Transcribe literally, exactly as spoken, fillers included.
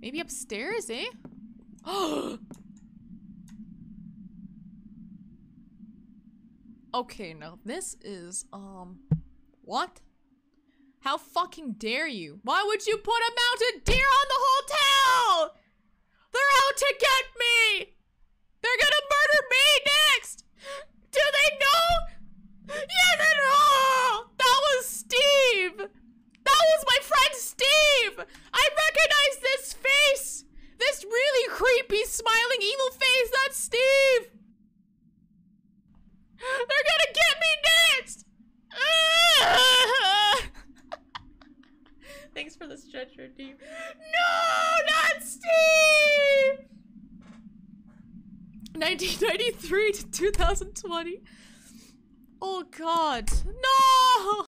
Maybe upstairs, eh? Okay, now this is, um... what? How fucking dare you? Why would you put a mounted deer on the hotel? They're out to get me! They're gonna murder me next! Do they know? Yes and no! That was Steve! That was my friend Steve! I recognize this face! This really creepy, smiling, evil face, that's Steve! They're gonna get me next! Thanks for the stretcher, Steve. No, not Steve! nineteen ninety-three to two thousand twenty. Oh God, no!